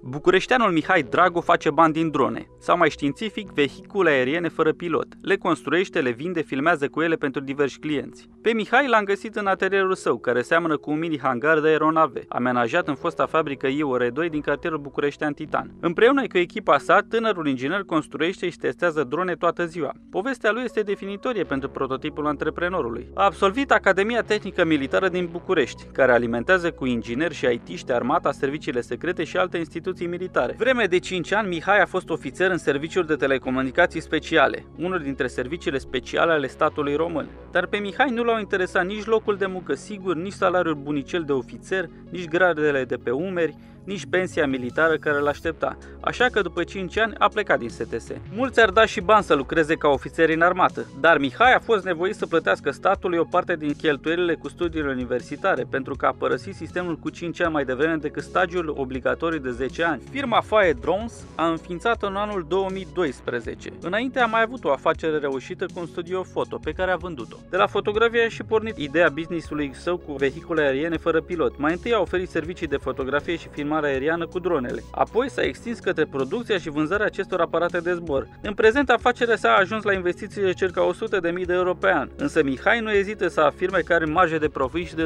Bucureșteanul Mihai Dragu face bani din drone, sau mai științific, vehicule aeriene fără pilot. Le construiește, le vinde, filmează cu ele pentru diversi clienți. Pe Mihai l-am găsit în atelierul său, care seamănă cu un mini hangar de aeronave, amenajat în fosta fabrică IOR2 din cartierul bucureștean Titan. Împreună cu echipa sa, tânărul inginer construiește și testează drone toată ziua. Povestea lui este definitorie pentru prototipul antreprenorului. A absolvit Academia Tehnică Militară din București, care alimentează cu ingineri și IT-ști armata, serviciile secrete și alte instituții militare. Vreme de 5 ani, Mihai a fost ofițer în serviciul de telecomunicații speciale, unul dintre serviciile speciale ale statului român. Dar pe Mihai nu l-au interesat nici locul de muncă sigur, nici salariul bunicel de ofițer, nici gradele de pe umeri, nici pensia militară care îl aștepta, așa că după 5 ani a plecat din STS. Mulți ar da și bani să lucreze ca ofițeri în armată, dar Mihai a fost nevoit să plătească statului o parte din cheltuielile cu studiile universitare, pentru că a părăsit sistemul cu 5 ani mai devreme decât stagiul obligatoriu de 10 ani. Firma Faye Drones a înființat în anul 2012. Înainte a mai avut o afacere reușită cu un studio foto, pe care a vândut-o. De la fotografie a și pornit ideea business-ului său cu vehicule aeriene fără pilot. Mai întâi a oferit servicii de fotografie și filmare aeriană cu dronele. Apoi s-a extins către producția și vânzarea acestor aparate de zbor. În prezent, afacerea sa a ajuns la investiții de circa 100.000 de euro pe an. Însă Mihai nu ezită să afirme că are marge de profit și de 200%,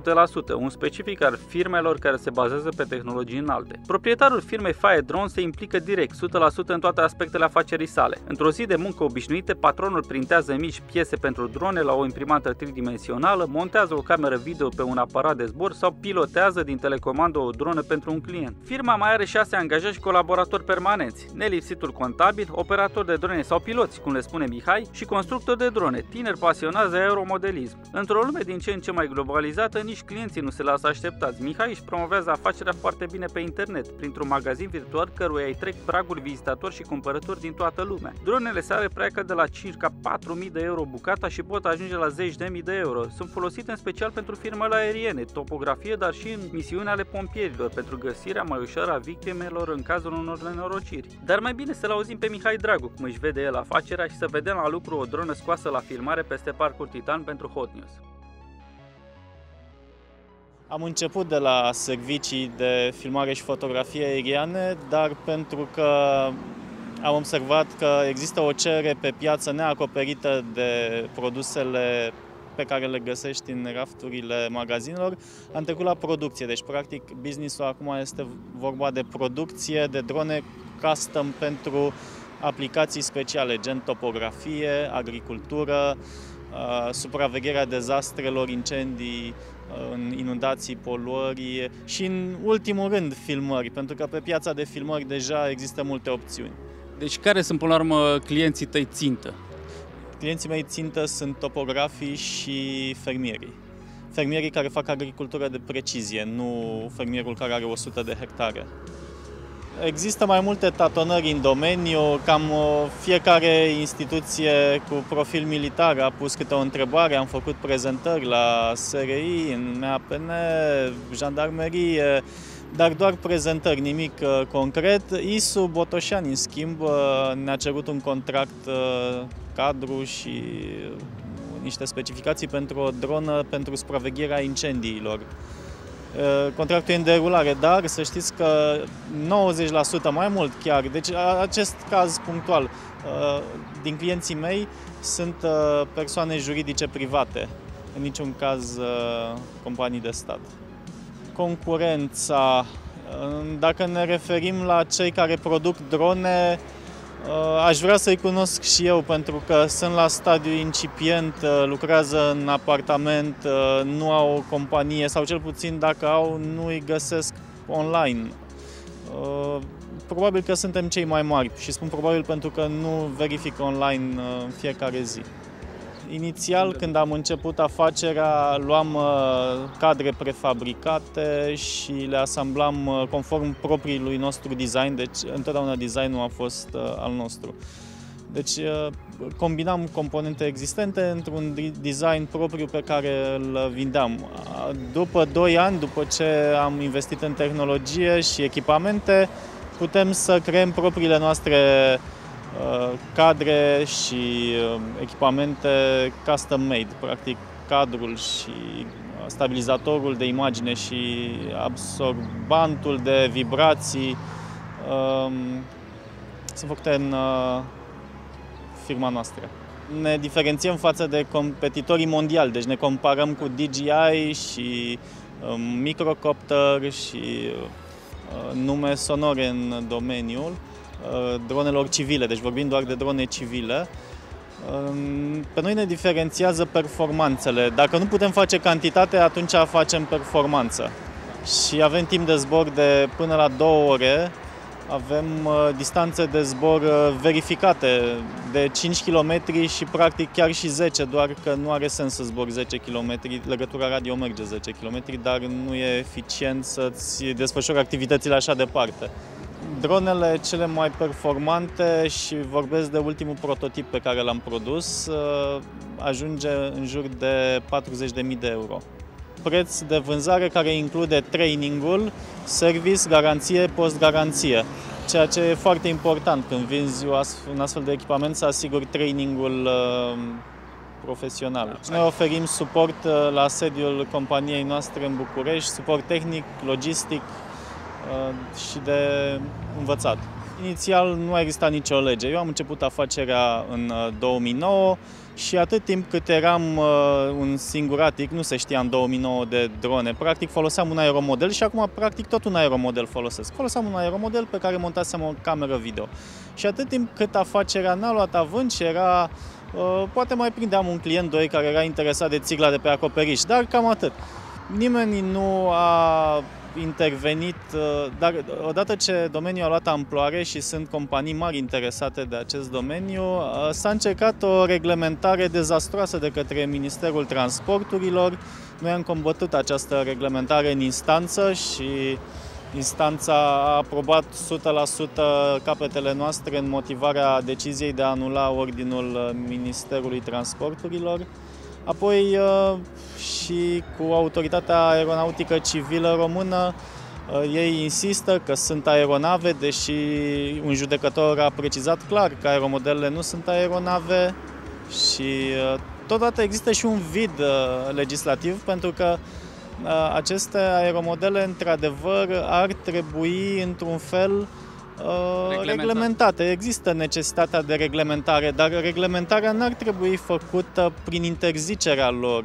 un specific al firmelor care se bazează pe tehnologii înalte. Proprietarul firmei Faye Drones se implică direct, 100% în toate aspectele afacerii sale. Într-o zi de muncă obișnuită, patronul printează mici piese pentru drone la o imprimantă tridimensională, montează o cameră video pe un aparat de zbor sau pilotează din telecomandă o dronă pentru un client. Firma mai are 6 angajați și colaboratori permanenți, nelipsitul contabil, operatori de drone sau piloți, cum le spune Mihai, și constructori de drone, tineri pasionați de aeromodelism. Într-o lume din ce în ce mai globalizată, nici clienții nu se lasă așteptați. Mihai își promovează afacerea foarte bine pe internet, printr-un magazin virtual căruia îi trec praguri vizitatori și cumpărători din toată lumea. Dronele sale pleacă de la circa 4.000 de euro bucata și pot ajunge la 10.000 de euro. Sunt folosite în special pentru firmele aeriene, topografie, dar și în misiuni ale pompierilor, pentru găsirea mai ușoară a victimelor în cazul unor nenorociri. Dar mai bine să-l auzim pe Mihai Dragu cum își vede el afacerea și să vedem la lucru o dronă scoasă la filmare peste parcul Titan pentru Hot News. Am început de la servicii de filmare și fotografie aeriene, dar pentru că am observat că există o cerere pe piață neacoperită de produsele pe care le găsești în rafturile magazinelor, am trecut la producție. Deci, practic, business-ul acum este vorba de producție de drone custom pentru aplicații speciale, gen topografie, agricultură, supravegherea dezastrelor, incendii, inundații, poluări și, în ultimul rând, filmări, pentru că pe piața de filmări deja există multe opțiuni. Deci, care sunt, până la urmă, clienții tăi țintă? Clienții mei țintă sunt topografii și fermierii. Fermierii care fac agricultură de precizie, nu fermierul care are 100 de hectare. Există mai multe tatonări în domeniu, cam fiecare instituție cu profil militar a pus câte o întrebare, am făcut prezentări la SRI, în MAPN, jandarmerie, dar doar prezentări, nimic concret. Isu Botoșan, în schimb, ne-a cerut un contract cadru și niște specificații pentru o dronă pentru supravegherea incendiilor. Contractul e în derulare, dar să știți că 90%, mai mult chiar, deci acest caz punctual, din clienții mei sunt persoane juridice private, în niciun caz companii de stat. Concurența, dacă ne referim la cei care produc drone, aș vrea să-i cunosc și eu, pentru că sunt la stadiu incipient, lucrează în apartament, nu au o companie sau cel puțin dacă au, nu îi găsesc online. Probabil că suntem cei mai mari și spun probabil pentru că nu verific online în fiecare zi. Inițial, când am început afacerea, luam cadre prefabricate și le asamblam conform propriului nostru design, deci întotdeauna designul a fost al nostru. Deci combinam componente existente într-un design propriu pe care îl vindeam. După 2 ani, după ce am investit în tehnologie și echipamente, putem să creăm propriile noastre cadre și echipamente custom-made, practic cadrul și stabilizatorul de imagine și absorbantul de vibrații sunt făcute în firma noastră. Ne diferențiem față de competitorii mondiali, deci ne comparăm cu DJI și Microcopter și nume sonore în domeniul dronelor civile, deci vorbim doar de drone civile. Pe noi ne diferențiază performanțele. Dacă nu putem face cantitate, atunci facem performanță. Și avem timp de zbor de până la 2 ore, avem distanțe de zbor verificate de 5 km și practic chiar și 10, doar că nu are sens să zbori 10 km, legătura radio merge 10 km, dar nu e eficient să-ți desfășori activitățile așa departe. Dronele cele mai performante, și vorbesc de ultimul prototip pe care l-am produs, ajunge în jur de 40.000 de euro. Preț de vânzare care include trainingul, service, garanție, post-garanție. Ceea ce e foarte important când vinzi un astfel de echipament, să asiguri trainingul profesional. Noi oferim suport la sediul companiei noastre în București, suport tehnic, logistic și de învățat. Inițial nu a existat nicio lege. Eu am început afacerea în 2009 și atât timp cât eram un singuratic, nu se știa în 2009 de drone, practic foloseam un aeromodel și acum practic tot un aeromodel folosesc. Foloseam un aeromodel pe care montasem o cameră video. Și atât timp cât afacerea n-a luat avânt și era, poate mai prindeam un client, doi, care era interesat de țigla de pe acoperiș, dar cam atât. Nimeni nu a intervenit, dar odată ce domeniul a luat amploare și sunt companii mari interesate de acest domeniu, s-a încercat o reglementare dezastruoasă de către Ministerul Transporturilor. Noi am combătut această reglementare în instanță și instanța a aprobat 100% capetele noastre în motivarea deciziei de a anula ordinul Ministerului Transporturilor. Apoi și cu Autoritatea Aeronautică Civilă Română, ei insistă că sunt aeronave, deși un judecător a precizat clar că aeromodelele nu sunt aeronave și totodată există și un vid legislativ, pentru că aceste aeromodele, într-adevăr, ar trebui, într-un fel, reglementate. Există necesitatea de reglementare, dar reglementarea n-ar trebui făcută prin interzicerea lor.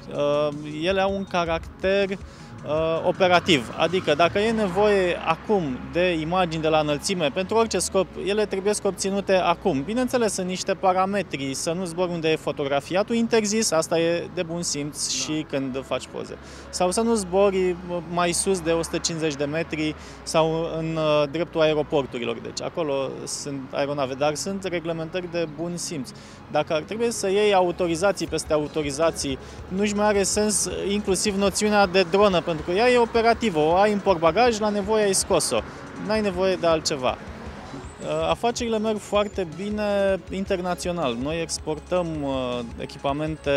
Ele au un caracter operativ, adică dacă e nevoie acum de imagini de la înălțime, pentru orice scop, ele trebuie obținute acum. Bineînțeles, sunt niște parametri, să nu zbori unde e fotografiatul interzis, asta e de bun simț și când faci poze. Sau să nu zbori mai sus de 150 de metri sau în dreptul aeroporturilor, deci acolo sunt aeronave, dar sunt reglementări de bun simț. Dacă ar trebui să iei autorizații peste autorizații, nu-și mai are sens inclusiv noțiunea de dronă, pentru că ea e operativă, o ai în portbagaj, la nevoie ai scos-o, n-ai nevoie de altceva. Afacerile merg foarte bine internațional. Noi exportăm echipamente,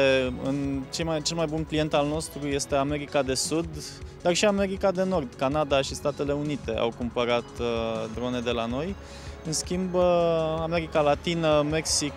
cel mai bun client al nostru este America de Sud, dar și America de Nord. Canada și Statele Unite au cumpărat drone de la noi. În schimb, America Latină, Mexic,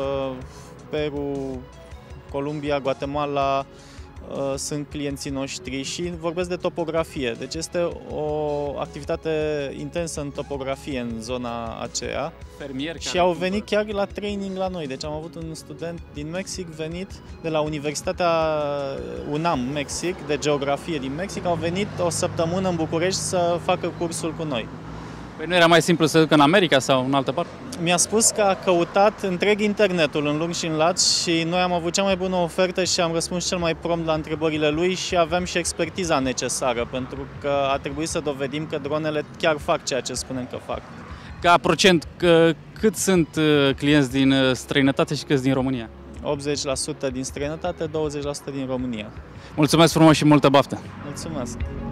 Peru, Columbia, Guatemala sunt clienții noștri și vorbesc de topografie. Deci este o activitate intensă în topografie în zona aceea. Și au venit chiar la training la noi. Deci am avut un student din Mexic venit de la Universitatea UNAM Mexic, de geografie din Mexic. Au venit o săptămână în București să facă cursul cu noi. Păi nu era mai simplu să ducă în America sau în altă parte? Mi-a spus că a căutat întreg internetul în lung și în lat și noi am avut cea mai bună ofertă și am răspuns cel mai prompt la întrebările lui și aveam și expertiza necesară, pentru că a trebuit să dovedim că dronele chiar fac ceea ce spunem că fac. Ca procent, cât sunt clienți din străinătate și câți din România? 80% din străinătate, 20% din România. Mulțumesc frumos și multă baftă! Mulțumesc!